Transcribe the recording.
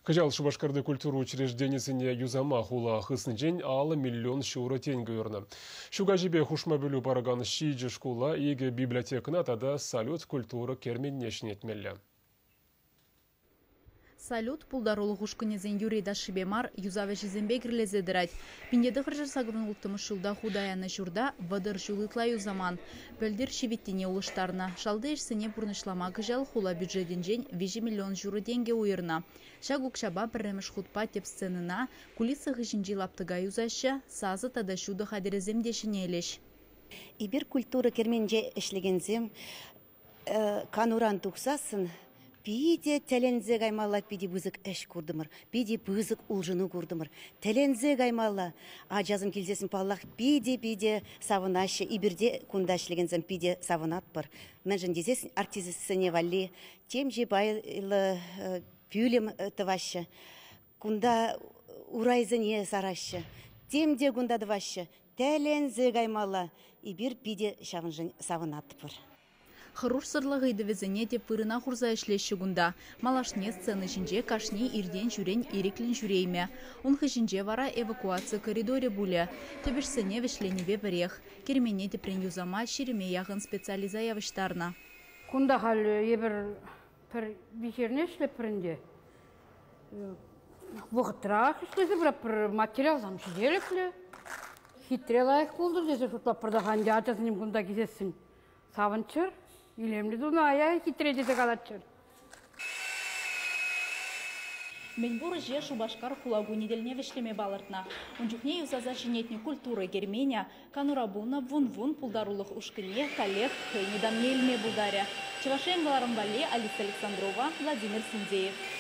Кыжал Шубашкарды культура учреждениесіне юзама хула хыснжен алы миллион шуро тенге өрні. Шуга жібе хушма бөлі бараган шиджи школа еге библиотекына тада салют культура керменнешін етмелі. Салют пулдарулы хушкынезен юрейда шибемар юзаве жизенбе кірлезедірайд. Пиндеді қыржыр сағырын ұлттымы шылда худаяны журда вадыр жулытла юзаман. Бөлдер шеветтене улыштарына. Шалды ешсіне бұрнышлама кыжал хула бюджетен жен 5 миллион журы денге уйырна. Шагукшаба бірреміш худпа теп сценына кулисы ғышынжи лаптыга юзашы сазы тада шуды хадерезем дешіне елеш. Ибір культура керменже ішлегензем кануран тұқсасын. Пиде телензе гаймалла пиде бызык эш курдымыр, пиде бызык улжыны курдымыр. Телензе гаймалла ажазым келзесін паллах пиде савынашы, ибірде кундашлегензем пиде савынатпыр. Мәнжін дезесін артизісіне валли, тем же байлы пюлем тывашы, кунда урайзыне сарашы, тем де кунда дывашы, телензе гаймалла, ибір пиде шавынжын савынатпыр. Хыруш сырлығыйды везене деп вырына хурза ішлеші күнда. Малашне сцены жінже кашне ирден жүрен иреклін жүрейме. Он хыжінже вара эвакуация коридоре буле. Төбішсіне вешленеве бірех. Кермене депрен юзама шереме яғын специализаявыштарна. Күнда халі ебір бекерне ішлеп бірінде. Бұғытырақ ішлесі бір материал замшы дереклі. Хитрелайық болдыр десе шұтлап бірдаған жатасынем күнда кезесін. Савынчыр. Илемли дуна ая хитредесе калатчыр. Менбур же Шубашкар хулагу неделне вешлеме балыртна. Унчухне юзаза жинетни культуры Гермения, канурабуна вун-вун пулдарулых ушкыне, коллег, недамне илме бударя. Чевашен Галарамбали, Алиса Александрова, Владимир Синдеев.